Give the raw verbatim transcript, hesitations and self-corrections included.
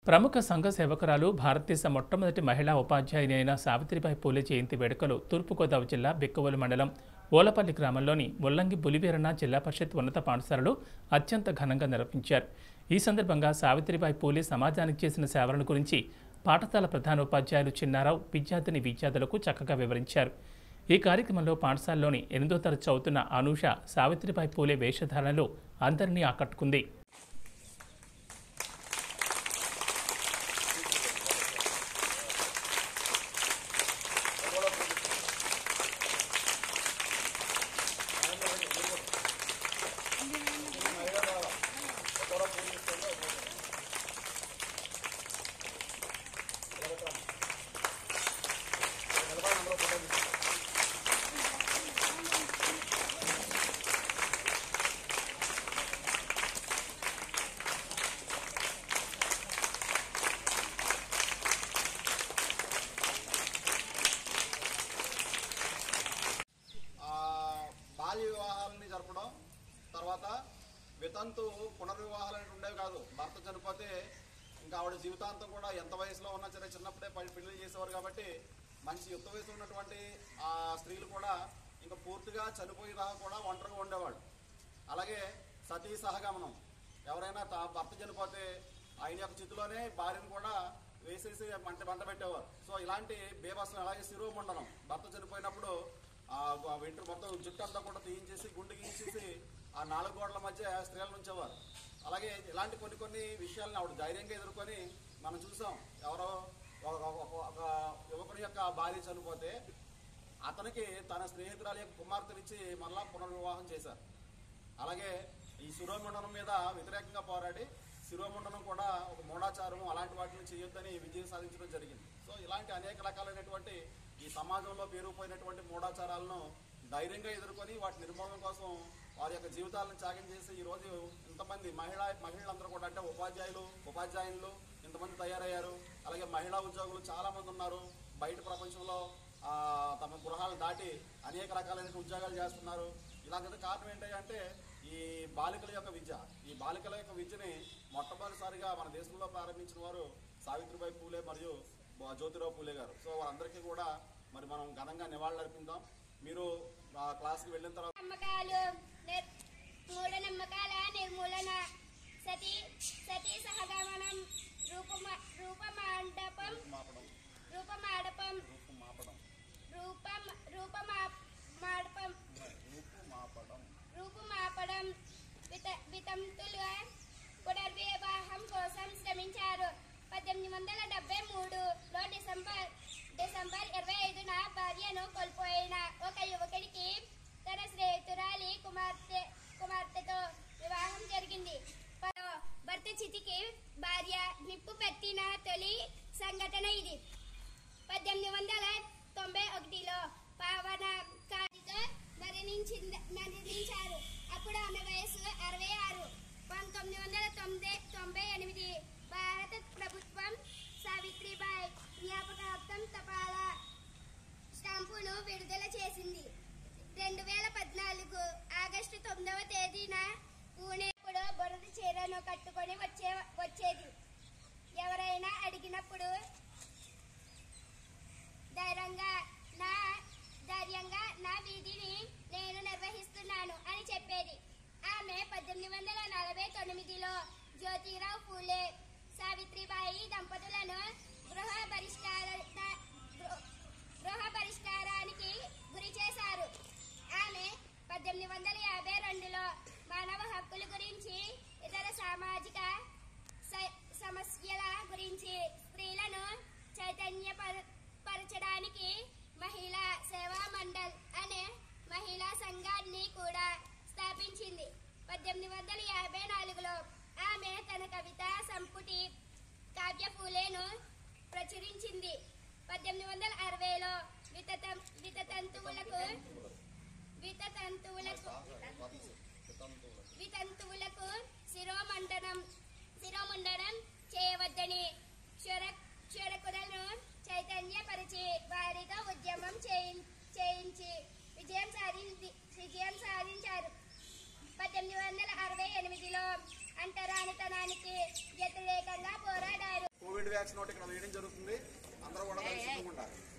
ప్రముఖ సంఘ సేవకురాలు భారతదేశ మొట్టమొదటి మహిళా ఉపాధ్యాయుని అయిన సావిత్రిబాయి పూలే జయంతి వేడుకలు తూర్పుగోదావరి జిల్లా బిక్కవోలు మండలం ఓలపల్లి గ్రామంలోని ముల్లంగి బులివీరన్న జిల్లా పరిషత్ ఉన్నత పాఠశాలలో అత్యంత ఘనంగా నిర్వహించారు. ఈ సందర్భంగా సావిత్రిబాయి పూలే సమాజానికి చేసిన సేవలను గురించి పాఠశాల ప్రధానోపాధ్యాయులు చిన్నారావు విద్యార్థిని విద్యార్థులకు చక్కగా వివరించారు. ఈ కార్యక్రమంలో పాఠశాలలోని ఎనిమిదో తరగతి చదువుతున్న అనూష సావిత్రిబాయి పూలే వేషధారణలో అందరినీ ఆకట్టుకుంది. వివాహాలని జరపడం, తర్వాత వితంతు పునర్వివాహాలు ఉండేవి కాదు. భర్త చనిపోతే ఇంకా ఆవిడ జీవితాంతం కూడా ఎంత వయసులో ఉన్నా సరే చిన్నప్పుడే పెళ్లి చేసేవారు. కాబట్టి మంచి యుక్త వయసు ఉన్నటువంటి ఆ స్త్రీలు కూడా ఇంకా పూర్తిగా చనిపోయేదాకా కూడా ఒంటరిగా ఉండేవాళ్ళు. అలాగే సతీ సహగమనం, ఎవరైనా భర్త చనిపోతే ఆయన యొక్క చితిలోనే భార్యను కూడా వేసేసి మంట మంట పెట్టేవారు. సో ఇలాంటి బేభత్సం. అలాగే శిరోమండనం, భర్త చనిపోయినప్పుడు ఆ వెంట్రు మొత్తం జుట్టు అంతా కూడా తీయించేసి గుండు గీయించేసి ఆ నాలుగు గోడల మధ్య స్త్రీలను ఉంచేవారు. అలాగే ఇలాంటి కొన్ని కొన్ని విషయాలను ఆవిడ ధైర్యంగా ఎదుర్కొని మనం చూసాం. ఎవరో ఒక యువకుని యొక్క భార్య చనిపోతే అతనికి తన స్నేహితురాలి యొక్క కుమార్తెనిచ్చి మళ్ళా పునర్వివాహం చేశారు. అలాగే ఈ శిరోమండనం మీద వ్యతిరేకంగా పోరాడి శిరోమండనం కూడా ఒక మూఢాచారం అలాంటి వాటిని చేయొద్దని విజయం సాధించడం జరిగింది. సో ఇలాంటి అనేక రకాలైనటువంటి ఈ సమాజంలో పేరుకుపోయినటువంటి మూఢాచారాలను ధైర్యంగా ఎదుర్కొని వాటి నిర్మూలన కోసం వారి యొక్క జీవితాలను త్యాగం చేసి ఈరోజు ఇంతమంది మహిళా మహిళలందరూ కూడా, అంటే ఉపాధ్యాయులు ఉపాధ్యాయులు ఇంతమంది తయారయ్యారు. అలాగే మహిళా ఉద్యోగులు చాలామంది ఉన్నారు. బయట ప్రపంచంలో తమ గృహాలు దాటి అనేక రకాలైన ఉద్యోగాలు చేస్తున్నారు. ఇలాంటి కారణం ఏంటంటే ఈ బాలికల యొక్క విద్య. ఈ బాలికల యొక్క విద్యని మొట్టమొదటిసారిగా మన దేశంలో ప్రారంభించిన వారు సావిత్రిబాయి పూలే మరియు జ్యోతిరావు పూలే గారు. సో వారందరికీ కూడా మరి మనం ఘనంగా నివాళులు అర్పిద్దాం. మీరు క్లాస్కి వెళ్ళిన తర్వాత మూఢనమ్మకాల నిర్మూలన, సతీ సతీ సహగమనం, రూపమా రూపమాండపం రూపమాడపం రూపం రూపమాడపం రూపుమాపడం, విత వితంతులుగా పునర్వివాహం కోసం శ్రమించారు. పద్దెనిమిది వందల డెబ్బై మూడులో డిసెంబర్ డిసెంబర్ ఇరవై ఐదున భార్యను కోల్పోయిన ఒక యువకుడికి తన స్నేహితురాలి కుమార్తె కుమార్తెతో వివాహం జరిగింది. భర్త చితికి భార్య నిప్పు పెట్టిన తొలి సంఘటన ఇది. పద్దెనిమిది వందల తొంభై ఒకటిలో పావన కారితో మరణించి మరణించారు. అప్పుడు ఆమె వయసు అరవై ఆరు. పంతొమ్మిది వందల తొంభై తొంభై ఎనిమిది భారత ప్రభుత్వం సావిత్రిబాయి జ్ఞాపకార్థం తపాలా స్టాంపును విడుదల చేసింది. రెండు వేల పద్నాలుగు ఆగస్టు తొమ్మిదవ తేదీన పూణేప్పుడు బురద చీరను కట్టుకొని వచ్చే వచ్చేది. ఎవరైనా అడిగినప్పుడు ధైర్యంగా నా ధైర్యంగా నా వీధిని నేను నిర్వహిస్తున్నాను అని చెప్పేది. ఆమె పద్దెనిమిది వందల నలభై తొమ్మిదిలో జ్యోతిరావు పూలే సావిత్రిబాయి దంపతులను గృహ బహిష్కార గృహ బహిష్కారానికి గురి చేశారు. ఆమె పద్దెనిమిది వందల యాభై రెండులో మానవ హక్కుల గురించి, ఇతర సామాజిక సమస్యల గురించి స్త్రీలను చైతన్యపరచడానికి మహిళా సేవా మండల్ అనే మహిళా సంఘాన్ని కూడా స్థాపించింది. పద్దెనిమిది వందల యాభై నాలుగులో ఆమె తన కవిత సంపుటి కావ్య పూలేను ప్రచురించింది. పద్దెనిమిది వందల అరవైలో వితత వితతంతువులకు వితతంతువులకు వితంతువులకు శిరోమండనం శిరోమండనం చేయవద్దని క్షురకులను చైతన్యపరిచి వారితో ఉద్యమం చేయించి విజయం సాధించి విజయం సాధించారు. పద్దెనిమిది వందల అరవై ఎనిమిదిలో అంటరానితనానికి వ్యతిరేకంగా పోరాడారు. వ్యాక్సిన్ ఒకటి ఇక్కడ వేయడం జరుగుతుంది. అందరూ కూడా దానికి సిద్ధంగా ఉండాలి.